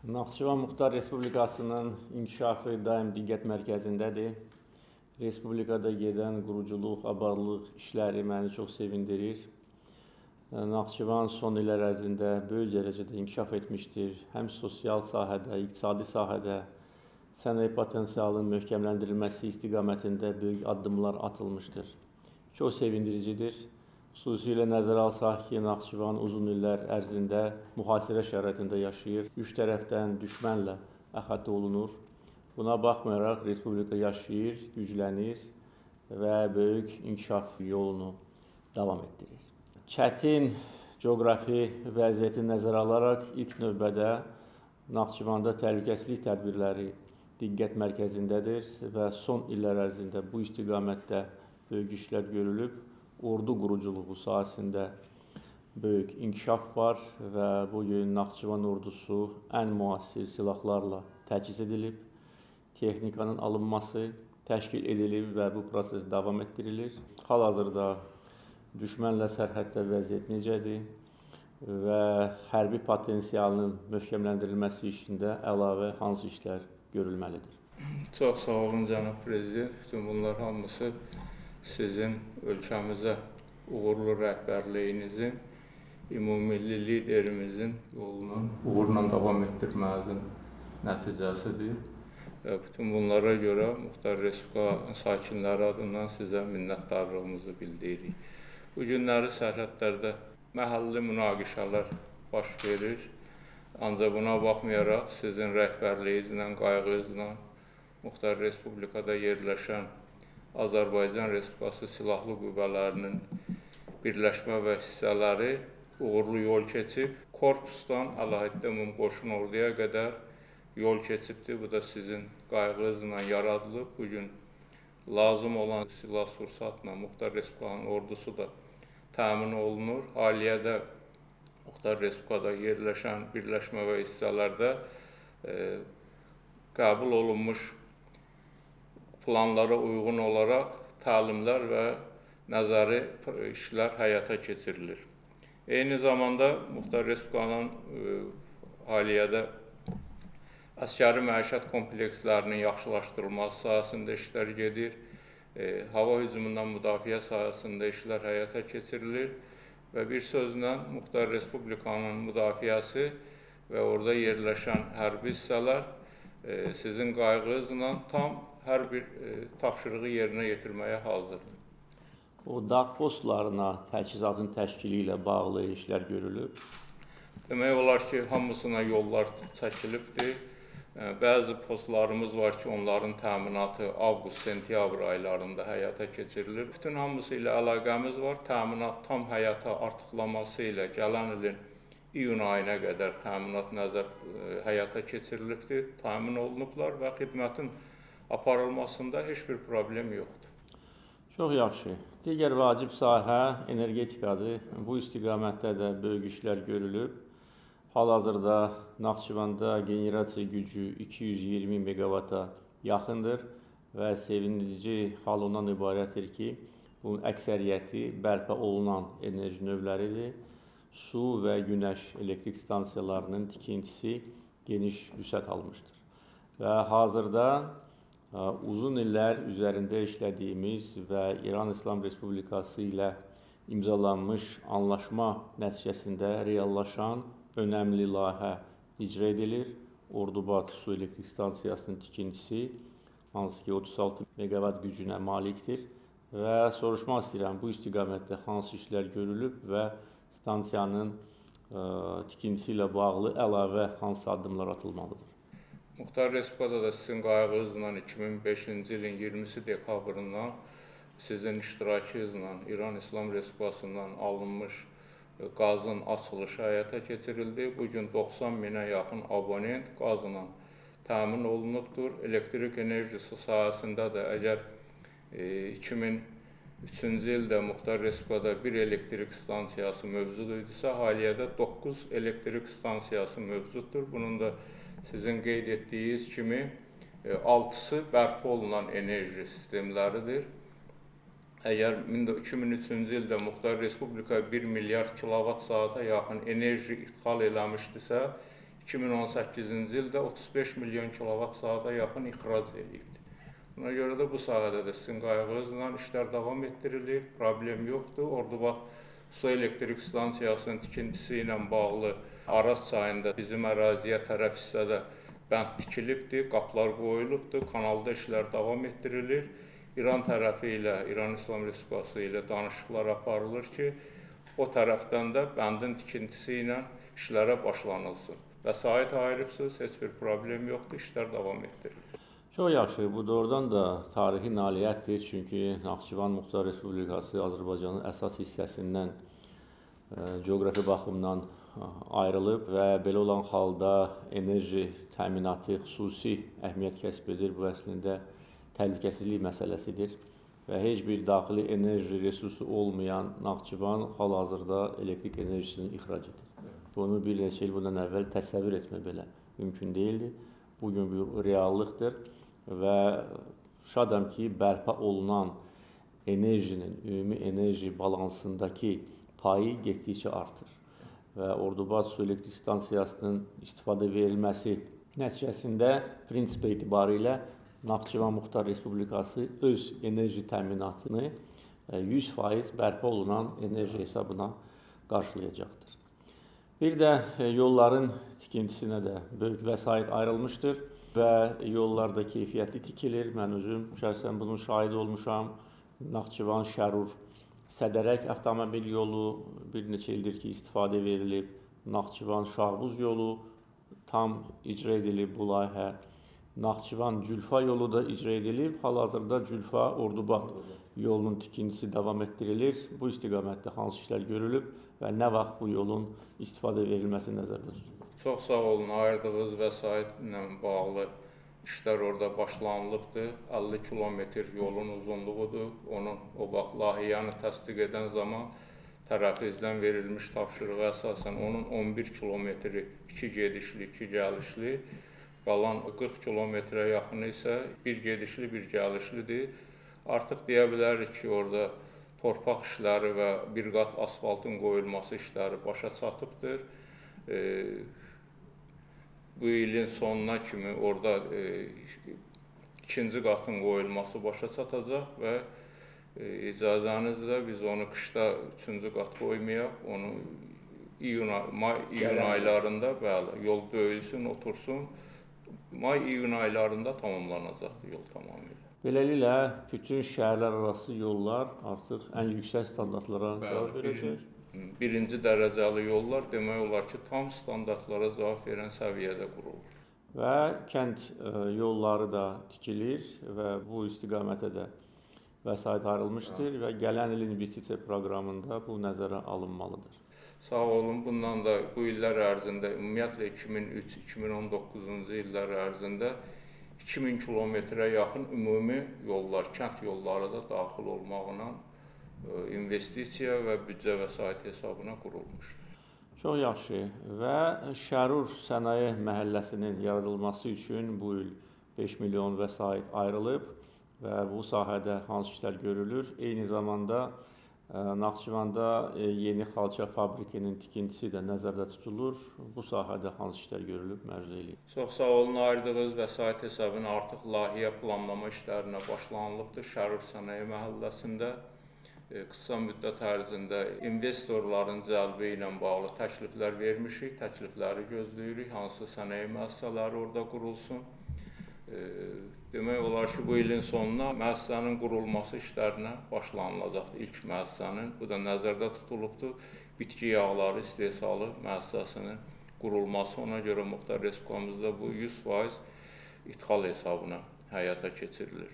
Naxçıvan Muxtar Respublikasının inkişafı daim diqqət mərkəzindədir. Respublikada gedən quruculuq, abarlıq işləri məni çox sevindirir. Naxçıvan son illər ərzində böyük dərəcədə inkişaf etmişdir. Həm sosial sahədə, iqtisadi sahədə sənaye potensialının möhkəmləndirilməsi istiqamətində böyük addımlar atılmışdır. Çox sevindiricidir. Xüsusilə nəzərə alsaq ki, Naxçıvan uzun illər ərzində mühasirə şəraitində yaşayır. Üç tərəfdən düşmənlə əhatə olunur. Buna baxmayaraq Respublika yaşayır, güclənir və böyük inkişaf yolunu davam etdirir. Çətin coğrafi vəziyyəti nəzərə alaraq ilk növbədə Naxçıvanda təhlükəsizlik tədbirləri diqqət mərkəzindədir və son illər ərzində bu istiqamətdə böyük işlər görülüb. Ordu quruculuğu sahəsində böyük inkişaf var və bugün Naxçıvan ordusu ən müasir silahlarla təchiz edilib. Texnikanın alınması təşkil edilib və bu proses davam etdirilir. Hal-hazırda düşmənlə sərhəddə vəziyyət necədir və hərbi potensialının möhkəmləndirilməsi işində əlavə hansı işlər görülməlidir? Çox sağ olun, cənab prezident. Bütün bunlar hamısı sizin ölkəmizə uğurlu rəhbərliyinizin, ümumilli liderimizin yolunu uğurla davam etdirmənizin nəticəsidir. Bütün bunlara görə Muxtar Respublika sakinləri adından sizə minnətdarlığımızı bildiririk. Bu günləri sərhədlərdə məhəlli münaqişələr baş verir. Ancaq buna baxmayaraq sizin rəhbərliyinizlə, qayğınızla Muxtar Respublikada yerləşən Azərbaycan Respublikası Silahlı Qüvvələrinin birləşmə və hissələri uğurlu yol keçib. Korpusdan əlahiddə ümumqoşun orduya qədər yol keçibdir. Bu da sizin qayğınızla yaradılıb. Bugün lazım olan silah-sursatla Muxtar Respublikanın ordusu da təmin olunur. Haliyyədə Muxtar Respublikada yerləşən birləşmə və hissələrdə qəbul olunmuş planlara uyğun olaraq təlimlər və nəzəri işlər həyata keçirilir. Eyni zamanda Muxtar Respublikanın haliyyədə əsgəri məişət komplekslərinin yaxşılaşdırılması sahəsində işlər gedir. Hava hücumundan müdafiə sahəsində işlər həyata keçirilir və bir sözlə Muxtar Respublikanın müdafiəsi və orada yerləşən hərbi hissələr sizin qayğınızla tam hər bir tapşırığı yerinə yetirməyə hazırdır. O dağ postlarına təchizatın təşkili ilə bağlı işlər görülüb. Demək olar ki, hamısına yollar çəkilibdir. Bəzi postlarımız var ki, onların təminatı avqust-sentyabr aylarında həyata keçirilir. Bütün hamısı ilə əlaqəmiz var. Təminat tam həyata artıqlaması ilə gələn ilin iyun ayına qədər təminat həyata keçirilibdir, təmin olunublar və xidmətin aparılmasında heç bir problem yoxdur. Çox yaxşı. Digər vacib sahə energetikadır. Bu istiqamətdə də böyük işlər görülüb. Hal-hazırda Naxçıvanda generasiya gücü 220 megavata yaxındır və sevindirici hal ondan ibarətdir ki, bunun əksəriyyəti bərpa olunan enerji növləridir. Su və günəş elektrik stansiyalarının tikintisi geniş vüsət almışdır. Və hazırda uzun illər üzərində işlədiyimiz və İran İslam Respublikası ilə imzalanmış anlaşma nəticəsində reallaşan önəmli layihə icra edilir. Ordubad su elektrik stansiyasının tikintisi, hansı ki 36 megavat gücünə malikdir və soruşmaq istəyirəm, bu istiqamətdə hansı işlər görülüb və stansiyanın tikintisi ilə bağlı əlavə hansı addımlar atılmalıdır? Muxtar Respublikada da sizin qayğınızla 2005-ci ilin 20 dekabrından sizin iştirakınızla İran İslam Respublikasından alınmış qazın açılışı həyata keçirildi. Bugün 90 minə yaxın abonent qazla təmin olunubdur. Elektrik enerjisi sahəsində də əgər 2003-cü ildə Muxtar Respublikada bir elektrik stansiyası mövcud idisə, haliyyədə 9 elektrik stansiyası mövcuddur. Bunun da sizin qeyd etdiyiniz kimi 6-sı bərpa olunan enerji sistemləridir. Əgər 2003-cü ildə Muxtar Respublika 1 milyard kilovat saata yaxın enerji ixal eləmişdisə, 2018-ci ildə 35 milyon kilovat saata yaxın ixrac edildi. Buna görə də bu sahədə də sizin qayğınızla işlər davam etdirilir, problem yoxdur. Ordubad su elektrik stansiyasının tikintisi ilə bağlı Araz çayında bizim əraziyə tərəf hissədə bənd tikilibdir, qapılar qoyulubdur, kanalda işlər davam etdirilir. İran tərəfi ilə, İran İslam Respublikası ilə danışıqlar aparılır ki, o tərəfdən də bəndin tikintisi ilə işlərə başlanılsın. Vəsait ayırıbsınız, heç bir problem yoxdur, işlər davam etdirilir. Çox yaxşı, bu doğrudan da tarixi nailiyyətdir, çünki Naxçıvan Muxtar Respublikası Azərbaycanın əsas hissəsindən coğrafi baxımdan ayrılıb və belə olan halda enerji təminatı xüsusi əhəmiyyət kəsb edir. Bu əslində təhlükəsizlik məsələsidir və heç bir daxili enerji resursu olmayan Naxçıvan hal-hazırda elektrik enerjisini ixrac edir. Bunu bir neçə il bundan əvvəl təsəvvür etmək belə mümkün deyildi. Bugün bu reallıqdır və şadam ki, bərpa olunan enerjinin, ümumi enerji balansındakı payı getdikcə artır və Ordubad su elektrik stansiyasının istifadə verilməsi nəticəsində prinsip etibarilə Naxçıvan Muxtar Respublikası öz enerji təminatını 100% bərpa olunan enerji hesabına qarşılayacaqdır. Bir də yolların tikintisinə də böyük vəsait ayrılmışdır və yollarda keyfiyyətli tikilir. Mən özüm şəxsən bunun şahidi olmuşam. Naxçıvan, Şərur, Sədərək avtomobil yolu bir neçə ildir ki, istifadə verilib. Naxçıvan, Şahbuz yolu tam icra edilib bu layihə. Naxçıvan, Cülfa yolu da icra edilib. Hal-hazırda Cülfa, Ordubad yolunun tikintisi davam etdirilir. Bu istiqamətdə hansı işlər görülüb və nə vaxt bu yolun istifadə verilməsi nəzərdə tutulur? Çox sağ olun, ayırdığınız vəsaitlə bağlı işlər orada başlanılıbdır. 50 kilometr yolun uzunluğudur. Onun o vaxt layihəni təsdiq edən zaman tərəfimizdən verilmiş tapşırığa əsasən onun 11 kilometri 2 gedişli, 2 gəlişli, qalan 40 kilometrə yaxını isə bir gedişli, bir gəlişlidir. Artıq deyə bilərik ki, orada torpaq işləri və bir qat asfaltın qoyulması işləri başa çatıbdır. Bu ilin sonuna kimi orada ikinci qatın qoyulması başa çatacaq və icazənizlə biz onu qışda üçüncü qat qoymayaq, onu may-iyun aylarında yol döyülsün, otursun, may-iyun aylarında tamamlanacaqdır yol tamamilə. Beləliklə, bütün şəhərlər arası yollar artıq ən yüksək standartlara cavab verəcək. Birinci dərəcəli yollar demək olar ki, tam standartlara cavab verən səviyyədə qurulur. Və kənd yolları da tikilir və bu istiqamətə də vəsait ayrılmışdır və gələn il investisiya proqramında bu nəzərə alınmalıdır. Sağ olun, bundan da bu illər ərzində, ümumiyyətlə 2003-2019-cu illər ərzində 2000 kilometrə yaxın ümumi yollar, kənd yolları da daxil olmaqla investisiya və büdcə vəsait hesabına qurulmuşdur. Çox yaxşı və Şərur Sənaye Məhəlləsinin yaradılması üçün bu il 5 milyon vəsait ayrılıb və bu sahədə hansı işlər görülür. Eyni zamanda Naxçıvanda yeni xalça fabrikinin tikintisi də nəzərdə tutulur. Bu sahədə hansı işlər görülüb, məruzə eləyib. Çox sağ olun, ayırdığınız vəsait hesabına artıq layihə planlama işlərinə başlanılıbdır Şərur Sənaye Məhəlləsində. Qısa müddət ərzində investorların cəlbi ilə bağlı təkliflər vermişik, təklifləri gözləyirik, hansı sənaye müəssisələri orada qurulsun. Demək olar ki, bu ilin sonuna müəssisənin qurulması işlərinə başlanılacaqdır, ilk müəssisənin. Bu da nəzərdə tutulubdur, bitki yağları istehsalı müəssisəsinin qurulması. Ona görə Muxtar Respublikamızda bu 100% ithal hesabına həyata keçirilir.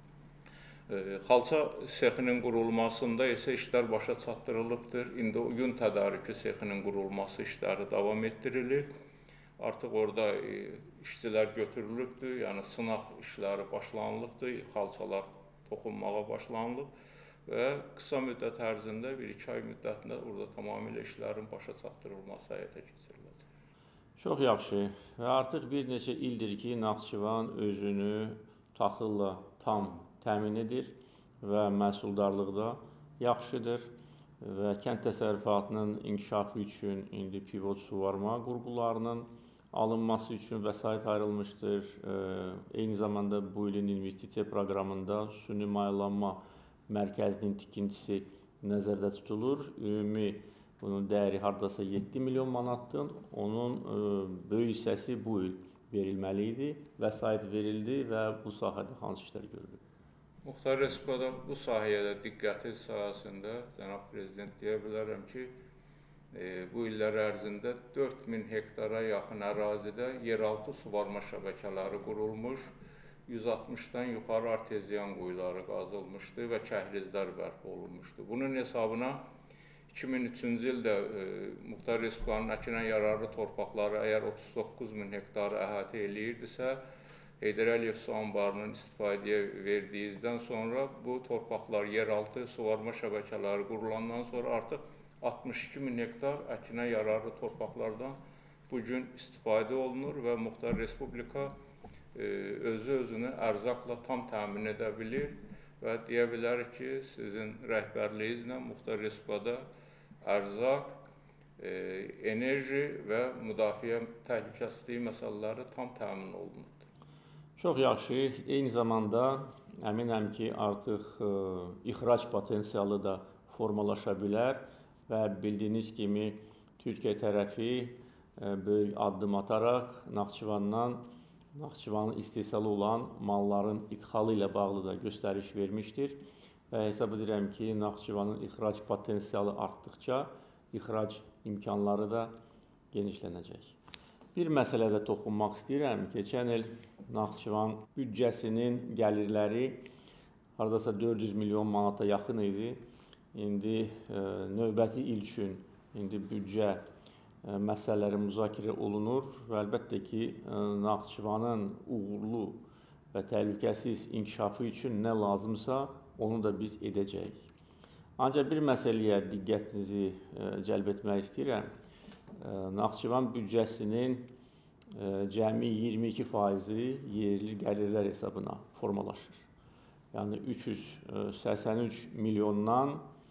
Xalça sexinin qurulmasında isə işlər başa çatdırılıbdır. İndi yun tədarükü sexinin qurulması işləri davam etdirilir. Artıq orada işçilər götürülübdür, yəni sınaq işləri başlanılıbdır, xalçalar toxunmağa başlanılıb və qısa müddət ərzində, 1-2 ay müddətində orada tamamilə işlərin başa çatdırılması həyata keçiriləcək. Çox yaxşı və artıq bir neçə ildir ki, Naxçıvan özünü taxılla tam təmin edir və məhsuldarlıqda yaxşıdır və kənd təsərrüfatının inkişafı üçün indi pivot suvarma qurğularının alınması üçün vəsait ayrılmışdır. Eyni zamanda bu ilin investisiya proqramında süni mayalanma mərkəzinin tikintisi nəzərdə tutulur. Ümumi bunun dəyəri hardasa 7 milyon manatdır. Onun böyük hissəsi bu il verilməli idi. Vəsait verildi və bu sahədə hansı işlər görülür? Muxtar Respublikada bu sahəyə də diqqəti sahəsində Cənab Prezident deyə bilərəm ki, bu illər ərzində 4000 hektara yaxın ərazidə yeraltı suvarma şəbəkələri qurulmuş, 160-dan yuxarı arteziyan quyuları qazılmışdı və kəhlizlər bərpa olunmuşdu. Bunun hesabına 2003-cü ildə Muxtar Respublikanın əkinə yararlı torpaqları əgər 39.000 hektarı əhatə eləyirdisə, Heydər Əliyev su anbarının istifadəyə verdiyizdən sonra bu torpaqlar yeraltı suvarma şəbəkələri qurulandan sonra artıq 62.000 hektar əkinə yararlı torpaqlardan bugün istifadə olunur və Muxtar Respublika özünü ərzaqla tam təmin edə bilir və deyə bilərik ki, sizin rəhbərliyinizlə Muxtar Respublikada ərzaq, enerji və müdafiə təhlükəsizliyi məsələləri tam təmin olunur. Çox yaxşı. Eyni zamanda əminəm ki, artıq ixrac potensialı da formalaşa bilər və bildiyiniz kimi Türkiyə tərəfi böyük addım ataraq Naxçıvanın istehsalı olan malların idxalı ilə bağlı da göstəriş vermişdir və hesab edirəm ki, Naxçıvanın ixrac potensialı artdıqca ixrac imkanları da genişlənəcək. Bir məsələdə toxunmaq istəyirəm. Keçən il Naxçıvan büdcəsinin gəlirləri hardasa 400 milyon manata yaxın idi. İndi növbəti il üçün büdcə məsələləri müzakirə olunur və əlbəttə ki, Naxçıvanın uğurlu və təhlükəsiz inkişafı üçün nə lazımsa onu da biz edəcəyik. Ancaq bir məsələyə diqqətinizi cəlb etmək istəyirəm. Naxçıvan büdcəsinin cəmi 22% yerli gəlirlər hesabına formalaşır. Yəni 383 milyondan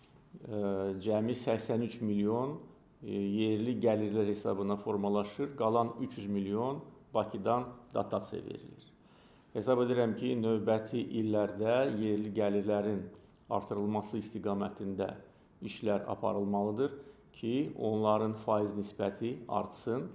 cəmi 83 milyon yerli gəlirlər hesabına formalaşır. Qalan 300 milyon Bakıdan dotasiya verilir. Hesab edirəm ki, növbəti illərdə yerli gəlirlərin artırılması istiqamətində işlər aparılmalıdır ki, onların faiz nisbəti artsın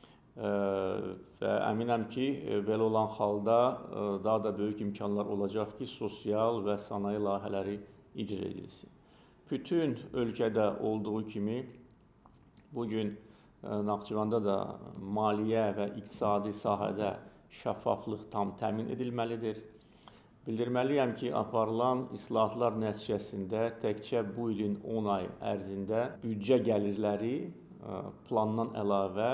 və əminəm ki, belə olan halda daha da böyük imkanlar olacaq ki, sosial və sənaye layihələri icra edilsin. Bütün ölkədə olduğu kimi, bugün Naxçıvanda da maliyyə və iqtisadi sahədə şəffaflıq tam təmin edilməlidir. Bildirməliyəm ki, aparılan islahatlar nəticəsində təkcə bu ilin 10 ay ərzində büdcə gəlirləri plandan əlavə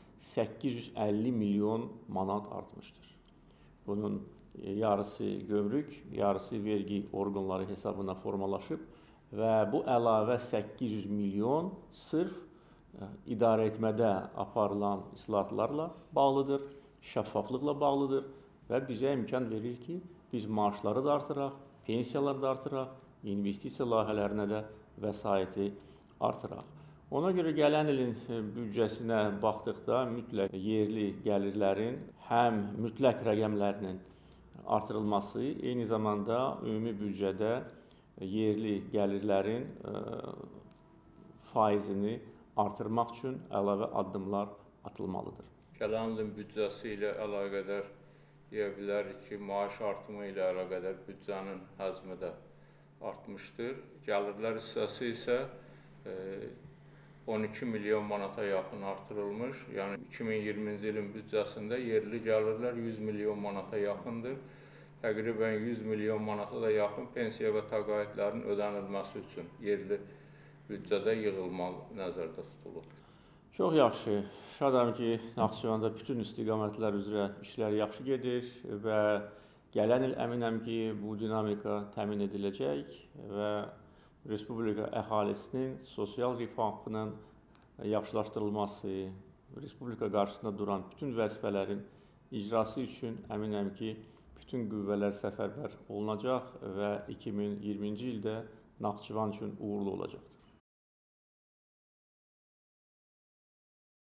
850 milyon manat artmışdır. Bunun yarısı gömrük, yarısı vergi orqanları hesabına formalaşıb və bu əlavə 800 milyon sırf idarə etmədə aparılan islahatlarla bağlıdır, şəffaflıqla bağlıdır və bizə imkan verir ki, biz maaşları da artıraq, pensiyaları da artıraq, investisiya layihələrinə də vəsaiti artıraq. Ona görə gələn ilin büdcəsinə baxdıqda mütləq yerli gəlirlərin həm mütləq rəqəmlərinin artırılması, eyni zamanda ümumi büdcədə yerli gəlirlərin faizini artırmaq üçün əlavə addımlar atılmalıdır. Gələn ilin büdcəsi ilə əlaqədar deyə bilərik ki, maaş artımı ilə əlaqədar büdcənin həcmi də artmışdır. Gəlirlər hissəsi isə 12 milyon manata yaxın artırılmış. Yəni 2020-ci ilin büdcəsində yerli gəlirlər 100 milyon manata yaxındır. Təqribən 100 milyon manata da yaxın pensiya və təqaüdlərin ödənilməsi üçün yerli büdcədə yığılmalı nəzərdə tutulur. Çox yaxşı. Şadam ki, Naxçıvanda bütün istiqamətlər üzrə işlər yaxşı gedir və gələn il əminəm ki, bu dinamika təmin ediləcək və Respublika əhalisinin sosial rifahının yaxşılaşdırılması, Respublika qarşısında duran bütün vəzifələrin icrası üçün əminəm ki, bütün qüvvələr səfərbər olunacaq və 2020-ci ildə Naxçıvan üçün uğurlu olacaq.